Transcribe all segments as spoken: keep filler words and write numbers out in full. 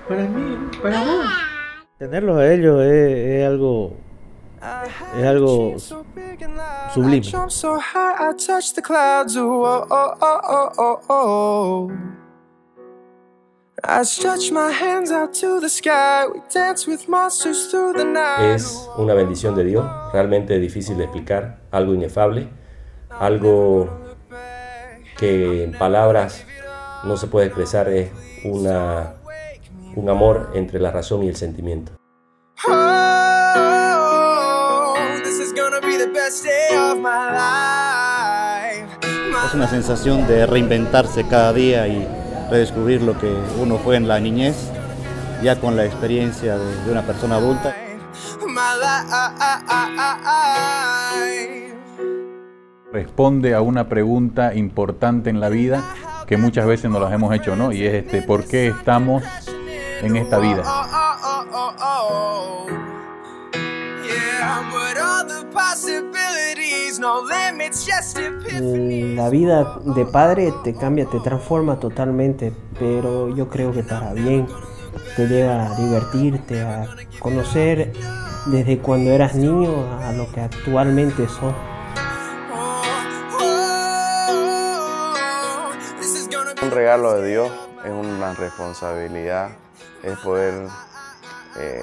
Para mí, para vos. Tenerlos a ellos es, es algo, es algo sublime. Es una bendición de Dios, realmente difícil de explicar, algo inefable, algo que en palabras no se puede expresar, es una, un amor entre la razón y el sentimiento. Es una sensación de reinventarse cada día y redescubrir lo que uno fue en la niñez, ya con la experiencia de, de una persona adulta. Responde a una pregunta importante en la vida que muchas veces nos las hemos hecho, ¿no? Y es este, ¿por qué estamos en esta vida? La vida de padre te cambia, te transforma totalmente, pero yo creo que para bien. Te lleva a divertirte, a conocer desde cuando eras niño a lo que actualmente sos. Un regalo de Dios, es una responsabilidad, es poder eh,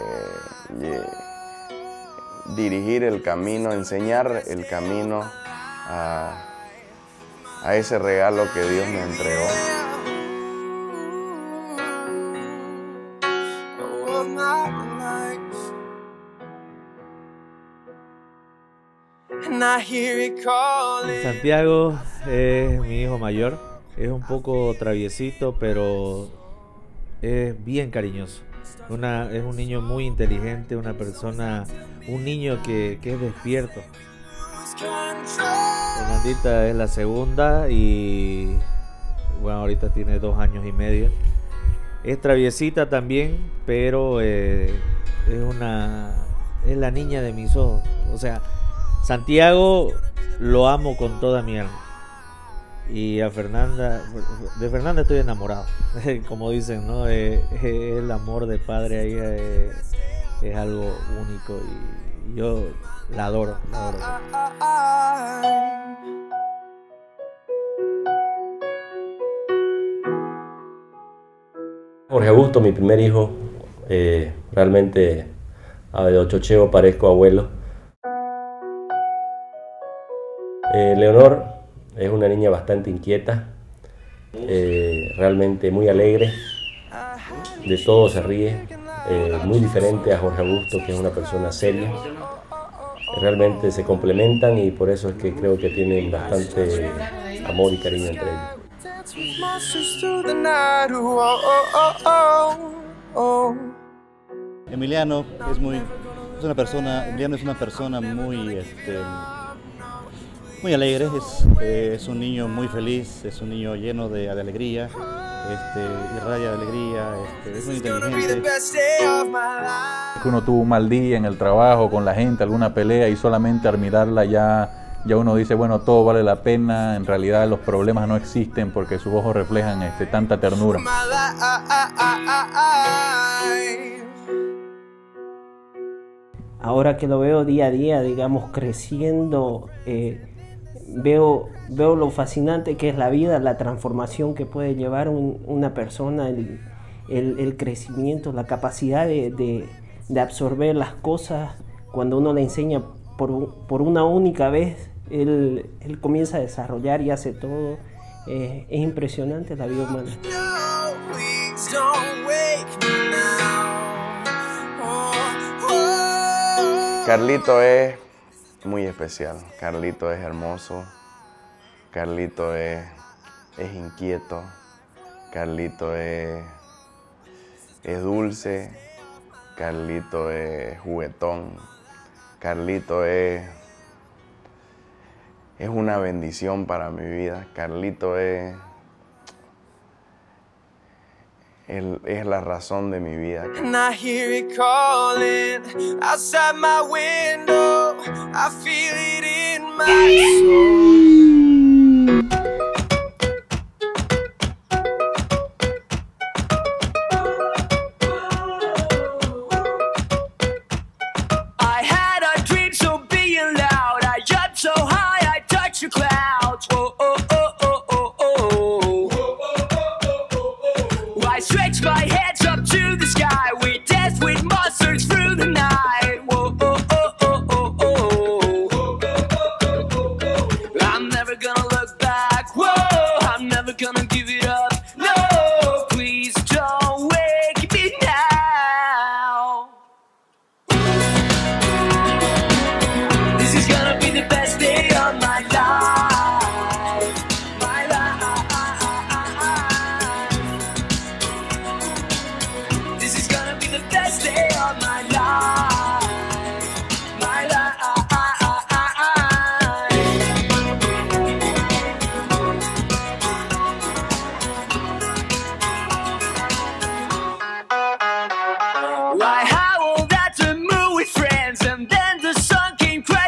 dirigir el camino, enseñar el camino a, a ese regalo que Dios me entregó. Santiago es mi hijo mayor, es un poco traviesito, pero es bien cariñoso. Una, es un niño muy inteligente, una persona, un niño que, que es despierto. Fernandita es la segunda y bueno, ahorita tiene dos años y medio. Es traviesita también, pero eh, es una, es la niña de mis ojos. O sea, Santiago lo amo con toda mi alma. Y a Fernanda, de Fernanda estoy enamorado. Como dicen, ¿no? Eh, eh, el amor de padre a hija eh, es algo único y yo la adoro, la adoro. Jorge Augusto, mi primer hijo, eh, realmente a de ochocheo parezco abuelo. Eh, Leonor es una niña bastante inquieta, eh, realmente muy alegre, de todo se ríe, eh, muy diferente a Jorge Augusto, que es una persona seria. Realmente se complementan y por eso es que creo que tienen bastante amor y cariño entre ellos. Emiliano es muy, es una persona, Emiliano es una persona muy, este, muy alegre, es, eh, es un niño muy feliz, es un niño lleno de, de alegría, este, irradia de alegría, este, es muy inteligente. Que uno tuvo un mal día en el trabajo, con la gente, alguna pelea y solamente al mirarla ya, ya uno dice, bueno, todo vale la pena, en realidad los problemas no existen porque sus ojos reflejan este, tanta ternura. Ahora que lo veo día a día, digamos, creciendo, eh, veo, veo lo fascinante que es la vida, la transformación que puede llevar un, una persona, el, el, el crecimiento, la capacidad de, de, de absorber las cosas. Cuando uno le enseña por, por una única vez, él, él comienza a desarrollar y hace todo. Eh, es impresionante la vida humana. Carlito es muy especial, Carlito es hermoso, Carlito es, es inquieto, Carlito es, es dulce, Carlito es juguetón, Carlito es, es una bendición para mi vida, Carlito es, Él es la razón de mi vida.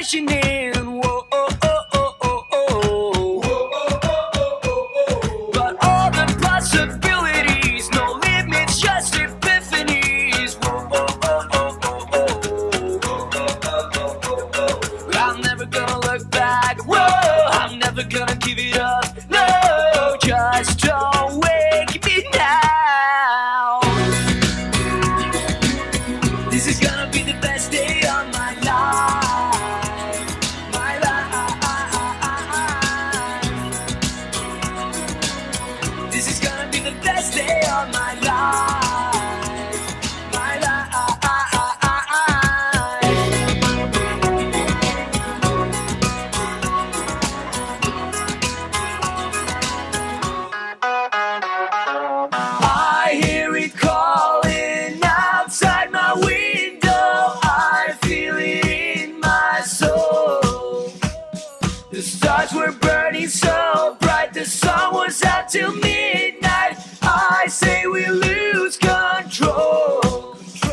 questioning. Whoa, oh, oh, oh, oh, oh. But all the possibilities, no limits, just epiphanies. Whoa, oh, oh, oh, oh, oh. I'm never gonna look back. Whoa, I'm never gonna give it up. No, just don't wake me now. This is gonna be the best day of my life, my life. This is gonna be the best day of my life, my life. I hear it calling outside my window. I feel it in my soul. The stars were burning so bright, the sun was out till midnight. I say we lose control.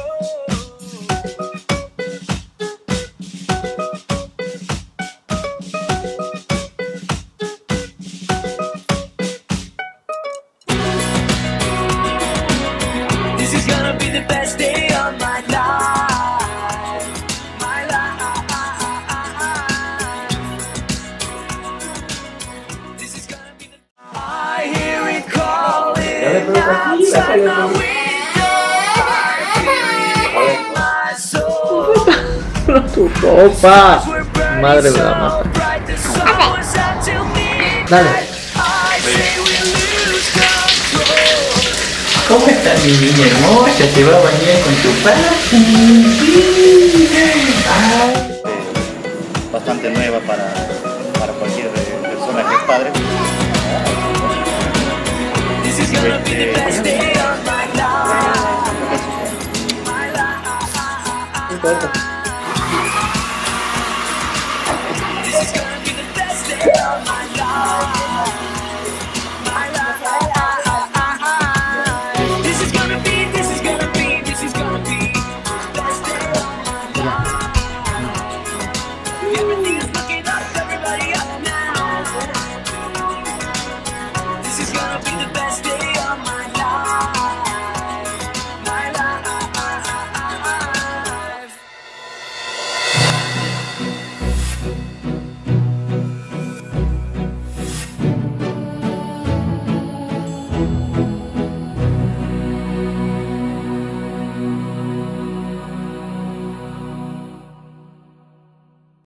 This is gonna be the best day of my life, my life. This is gonna be the. I hear it calling outside my window. I feel it in my soul. Tu ropa. We're burning Madre me la so mata. bright, the sun was out till midnight. Dale. I say we lose control. ¿Cómo estás, mi niña hermosa? ¿Te va a bañar con tu papi? Ay. Bastante nueva para, para cualquier eh, persona que es padre. This is gonna be the best day of my life. My life. No importa. This is gonna be the best day of my life. My life. This is gonna be, this is gonna be, this is gonna be the best day of my life. Everything is